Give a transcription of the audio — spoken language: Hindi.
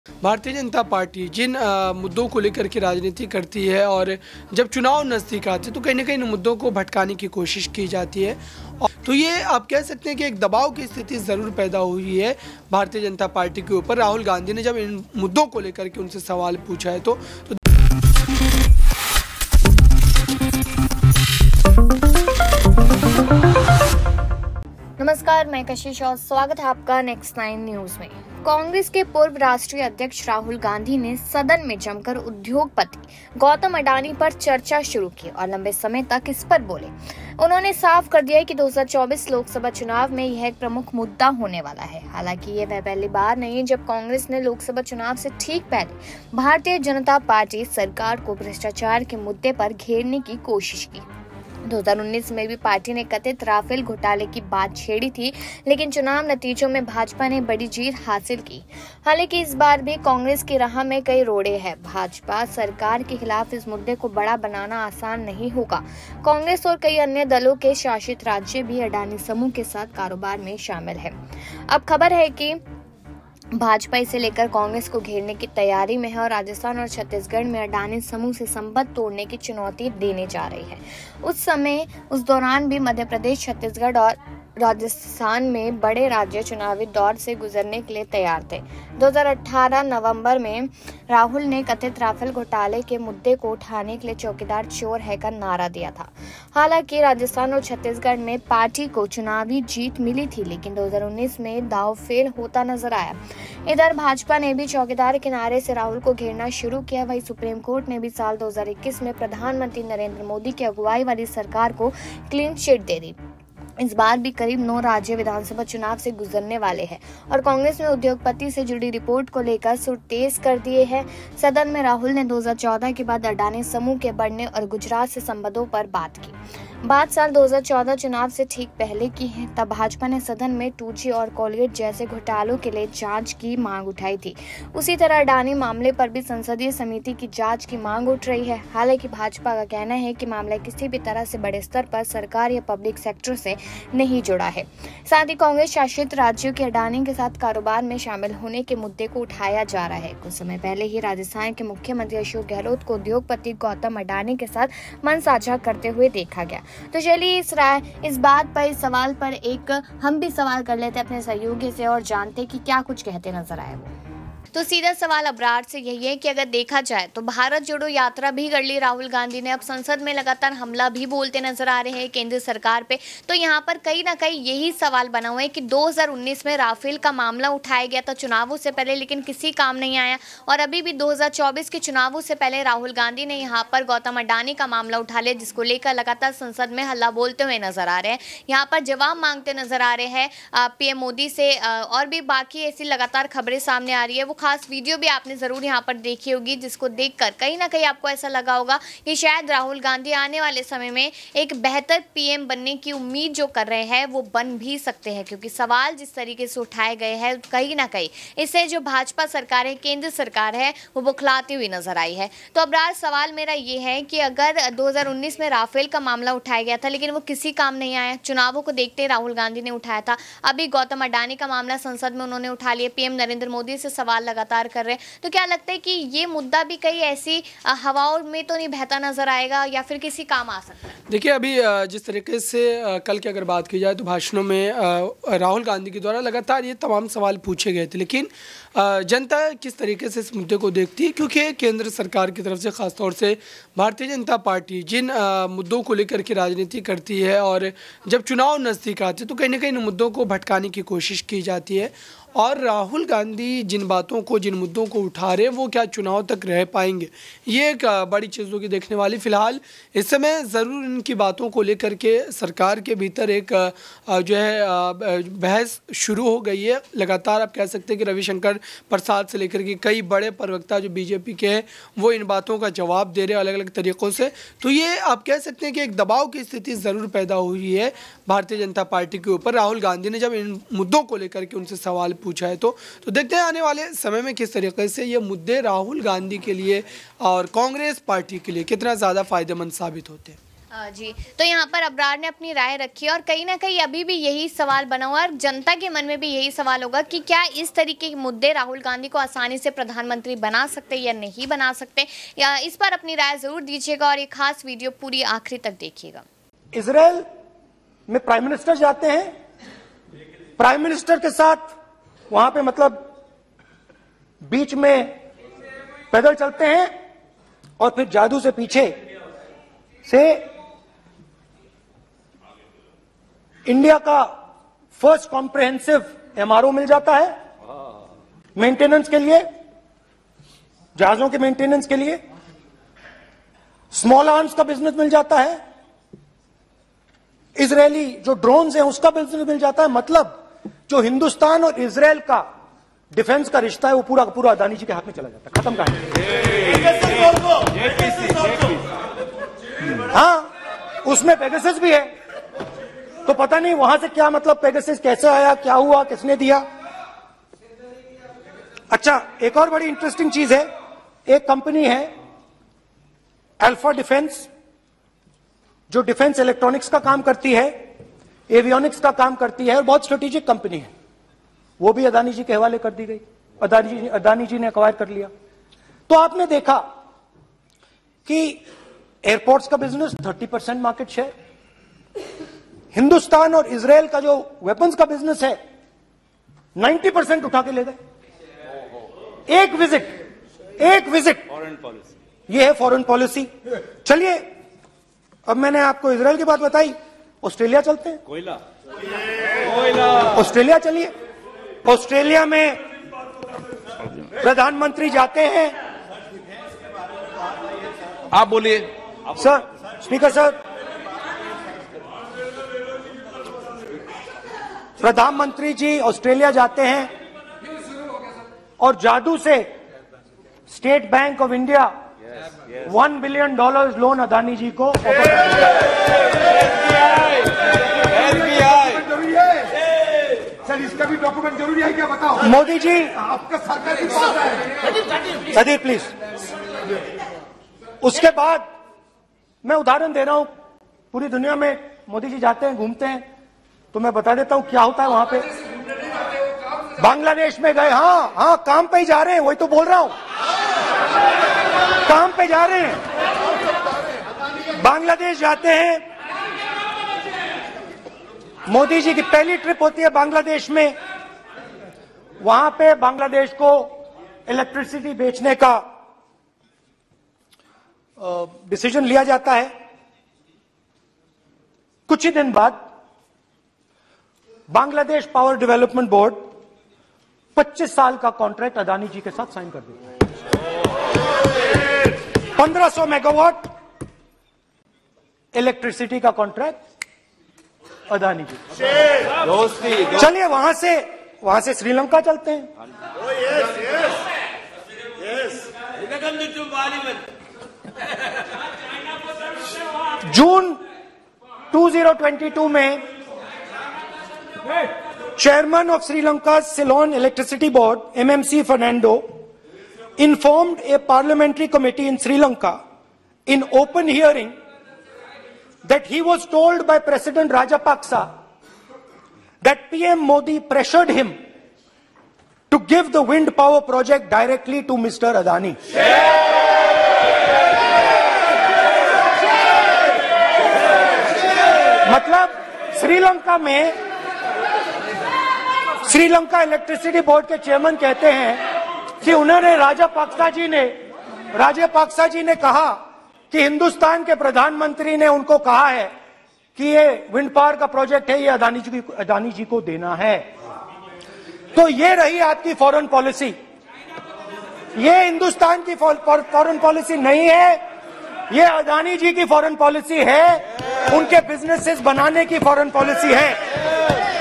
भारतीय जनता पार्टी जिन मुद्दों को लेकर के राजनीति करती है और जब चुनाव नज़दीक आते तो कहीं ना कहीं इन मुद्दों को भटकाने की कोशिश की जाती है। तो ये आप कह सकते हैं कि एक दबाव की स्थिति ज़रूर पैदा हुई है भारतीय जनता पार्टी के ऊपर। राहुल गांधी ने जब इन मुद्दों को लेकर के उनसे सवाल पूछा है तो नमस्कार, मैं कशिश और स्वागत है आपका नेक्स्ट 9 न्यूज में। कांग्रेस के पूर्व राष्ट्रीय अध्यक्ष राहुल गांधी ने सदन में जमकर उद्योगपति गौतम अडानी पर चर्चा शुरू की और लंबे समय तक इस पर बोले। उन्होंने साफ कर दिया कि 2024 लोकसभा चुनाव में यह एक प्रमुख मुद्दा होने वाला है। हालांकि ये वह पहली बार नहीं है जब कांग्रेस ने लोकसभा चुनाव से ठीक पहले भारतीय जनता पार्टी सरकार को भ्रष्टाचार के मुद्दे पर घेरने की कोशिश की। 2019 में भी पार्टी ने कथित राफेल घोटाले की बात छेड़ी थी, लेकिन चुनाव नतीजों में भाजपा ने बड़ी जीत हासिल की। हालांकि इस बार भी कांग्रेस की राह में कई रोड़े हैं। भाजपा सरकार के खिलाफ इस मुद्दे को बड़ा बनाना आसान नहीं होगा। कांग्रेस और कई अन्य दलों के शासित राज्य भी अडानी समूह के साथ कारोबार में शामिल है। अब खबर है कि भाजपा इसे लेकर कांग्रेस को घेरने की तैयारी में है और राजस्थान और छत्तीसगढ़ में अडानी समूह से संबंध तोड़ने की चुनौती देने जा रही है। उस दौरान भी मध्य प्रदेश, छत्तीसगढ़ और राजस्थान में बड़े राज्य चुनावी दौर से गुजरने के लिए तैयार थे। 2018 नवंबर में राहुल ने कथित राफेल घोटाले के मुद्दे को उठाने के लिए चौकीदार चोर है का नारा दिया था। हालांकि राजस्थान और छत्तीसगढ़ में पार्टी को चुनावी जीत मिली थी, लेकिन 2019 में दांव फेल होता नजर आया। इधर भाजपा ने भी चौकीदार के नारे से राहुल को घेरना शुरू किया। वहीं सुप्रीम कोर्ट ने भी साल 2021 में प्रधानमंत्री नरेंद्र मोदी की अगुवाई वाली सरकार को क्लीन चिट दे दी। इस बार भी करीब 9 राज्य विधानसभा चुनाव से गुजरने वाले हैं और कांग्रेस में उद्योगपति से जुड़ी रिपोर्ट को लेकर सुर तेज कर दिए हैं। सदन में राहुल ने 2014 के बाद अडानी समूह के बढ़ने और गुजरात से संबंधों पर बात की। बात साल 2014 चुनाव से ठीक पहले की है। तब भाजपा ने सदन में 2G और कोलगेट जैसे घोटालों के लिए जांच की मांग उठाई थी। उसी तरह अडानी मामले पर भी संसदीय समिति की जांच की मांग उठ रही है। हालांकि भाजपा का कहना है कि मामला किसी भी तरह से बड़े स्तर पर सरकार या पब्लिक सेक्टर से नहीं जुड़ा है। साथ ही कांग्रेस शासित राज्यों के अडानी के साथ कारोबार में शामिल होने के मुद्दे को उठाया जा रहा है। कुछ समय पहले ही राजस्थान के मुख्यमंत्री अशोक गहलोत को उद्योगपति गौतम अडानी के साथ मन साझा करते हुए देखा गया। तो चलिए इस बात पर, इस सवाल पर एक हम भी सवाल कर लेते हैं अपने सहयोगी से और जानते कि क्या कुछ कहते नजर आए वो। तो सीधा सवाल अबरार से यही है कि अगर देखा जाए तो भारत जोड़ो यात्रा भी कर ली राहुल गांधी ने। अब संसद में लगातार हमला भी बोलते नजर आ रहे हैं केंद्र सरकार पे। तो यहाँ पर कहीं ना कहीं यही सवाल बना हुआ है कि 2019 में राफेल का मामला उठाया गया था चुनावों से पहले, लेकिन किसी काम नहीं आया। और अभी भी 2024 के चुनावों से पहले राहुल गांधी ने यहाँ पर गौतम अडानी का मामला उठा लिया, जिसको लेकर लगातार संसद में हल्ला बोलते हुए नजर आ रहे हैं। यहाँ पर जवाब मांगते नजर आ रहे हैं पीएम मोदी से। और भी बाकी ऐसी लगातार खबरें सामने आ रही है। वो खास वीडियो भी आपने जरूर यहाँ पर देखी होगी, जिसको देखकर कहीं ना कहीं आपको ऐसा लगा होगा कि शायद राहुल गांधी आने वाले समय में एक बेहतर पीएम बनने की उम्मीद जो कर रहे हैं वो बन भी सकते हैं, क्योंकि सवाल जिस तरीके से उठाए गए हैं कहीं ना कहीं इससे जो भाजपा सरकार है, केंद्र सरकार है, वो बुखलाती हुई नजर आई है। तो अब सवाल मेरा ये है कि अगर 2019 में राफेल का मामला उठाया गया था लेकिन वो किसी काम नहीं आया, चुनावों को देखते राहुल गांधी ने उठाया था। अभी गौतम अडानी का मामला संसद में उन्होंने उठा लिया, पीएम नरेंद्र मोदी से सवाल लगातार कर रहे हैं। तो क्या लगता है कि ये मुद्दा भी कहीं ऐसी हवाओं में तो नहीं बहता नजर आएगा या फिर किसी काम आ सकता है? देखिए, अभी जिस तरीके से कल की अगर बात की जाए तो भाषणों में राहुल गांधी के द्वारा लगातार ये तमाम सवाल पूछे गए थे, लेकिन जनता किस तरीके से इस मुद्दे को देखती है, क्योंकि केंद्र सरकार की तरफ से खासतौर से भारतीय जनता पार्टी जिन मुद्दों को लेकर के राजनीति करती है और जब चुनाव नज़दीक आते तो कहीं ना कहीं इन मुद्दों को भटकाने की कोशिश की जाती है। और राहुल गांधी जिन बातों को, जिन मुद्दों को उठा रहे वो क्या चुनाव तक रह पाएंगे, ये एक बड़ी चीज़ों की देखने वाली। फिलहाल इस समय ज़रूर इनकी बातों को लेकर के सरकार के भीतर एक जो है बहस शुरू हो गई है। लगातार आप कह सकते हैं कि रविशंकर प्रसाद से लेकर के कई बड़े प्रवक्ता जो बीजेपी के हैं वो इन बातों का जवाब दे रहे हैं अलग अलग तरीक़ों से। तो ये आप कह सकते हैं कि एक दबाव की स्थिति ज़रूर पैदा हुई है भारतीय जनता पार्टी के ऊपर। राहुल गांधी ने जब इन मुद्दों को लेकर के उनसे सवाल पूछा है तो देखते हैं आने वाले समय में किस तरीके से ये मुद्दे राहुल गांधी के लिए और कांग्रेस पार्टी के लिए कितना ज़्यादा फायदेमंद साबित होते हैं। जी, तो यहाँ पर अबरार ने अपनी राय रखी और कहीं ना कहीं अभी भी यही सवाल बना हुआ है और जनता के मन में भी यही सवाल होगा कि क्या इस तरीके के मुद्दे राहुल गांधी को आसानी से प्रधानमंत्री बना सकते या नहीं बना सकते, या इस पर अपनी राय जरूर दीजिएगा और ये खास वीडियो पूरी आखिरी तक देखिएगा। इजराइल में प्राइम मिनिस्टर जाते हैं, प्राइम मिनिस्टर के साथ वहां पे मतलब बीच में पैदल चलते हैं और फिर जादू से पीछे से इंडिया का फर्स्ट कॉम्प्रिहेंसिव एमआरओ मिल जाता है मेंटेनेंस के लिए, जहाजों के मेंटेनेंस के लिए। स्मॉल आर्म्स का बिजनेस मिल जाता है, इजरायली जो ड्रोन्स हैं उसका बिजनेस मिल जाता है। मतलब जो हिंदुस्तान और इजरायल का डिफेंस का रिश्ता है वो पूरा का पूरा अदानी जी के हाथ में चला जाता है, खत्म कहानी। हाँ, उसमें पेगासस भी है, तो पता नहीं वहां से क्या मतलब पेगासस कैसे आया, क्या हुआ, किसने दिया। अच्छा, एक और बड़ी इंटरेस्टिंग चीज है, एक कंपनी है अल्फा डिफेंस जो डिफेंस इलेक्ट्रॉनिक्स का काम करती है, एवियोनिक्स का काम करती है और बहुत स्ट्रेटेजिक कंपनी है, वो भी अदानी जी के हवाले कर दी गई, अदानी जी ने एक्वायर कर लिया। तो आपने देखा कि एयरपोर्ट्स का बिजनेस 30% मार्केट शेयर, हिंदुस्तान और इजरायल का जो वेपन्स का बिजनेस है 90% उठा के ले गए। एक विजिट फॉरेन पॉलिसी, ये है फॉरेन पॉलिसी। चलिए, अब मैंने आपको इजरायल की बात बताई, ऑस्ट्रेलिया चलते हैं। कोयला ऑस्ट्रेलिया चलिए। ऑस्ट्रेलिया में प्रधानमंत्री जाते हैं। आप बोलिए सर, स्पीकर सर, प्रधानमंत्री जी ऑस्ट्रेलिया जाते हैं और जादू से स्टेट बैंक ऑफ इंडिया $1 बिलियन लोन अदानी जी को ऑफर करती है। सर, इसका भी डॉक्यूमेंट जरूरी है क्या, बताओ। मोदी जी, आपका सरकार की पास है। सदीर प्लीज। उसके बाद मैं उदाहरण दे रहा हूं, पूरी दुनिया में मोदी जी जाते हैं, घूमते हैं, तो मैं बता देता हूं क्या होता है वहां पे। बांग्लादेश में गए, हाँ काम पे ही जा रहे हैं, वही तो बोल रहा हूं, काम पे जा रहे हैं। बांग्लादेश जाते हैं, मोदी जी की पहली ट्रिप होती है बांग्लादेश में। वहां पे बांग्लादेश को इलेक्ट्रिसिटी बेचने का डिसीजन लिया जाता है। कुछ ही दिन बाद बांग्लादेश पावर डेवलपमेंट बोर्ड 25 साल का कॉन्ट्रैक्ट अदानी जी के साथ साइन कर देता है। 1500 मेगावाट इलेक्ट्रिसिटी का कॉन्ट्रैक्ट अदानी जी। दोस्ती चलिए, वहां से श्रीलंका चलते हैं। जून 2022 में chairman of Sri Lanka Ceylon Electricity Board MMC Fernando informed a parliamentary committee in Sri Lanka in open hearing that he was told by President Rajapaksa that PM Modi pressured him to give the wind power project directly to Mr. Adani. मतलब श्रीलंका इलेक्ट्रिसिटी बोर्ड के चेयरमैन कहते हैं कि उन्होंने राजापाक्सा जी ने कहा कि हिंदुस्तान के प्रधानमंत्री ने उनको कहा है कि ये विंड पावर का प्रोजेक्ट है, ये अदानी जी को देना है। तो ये रही आपकी फॉरेन पॉलिसी। ये हिंदुस्तान की फॉरेन पॉलिसी नहीं है, ये अदानी जी की फॉरेन पॉलिसी है, उनके बिजनेसेस बनाने की फॉरेन पॉलिसी है।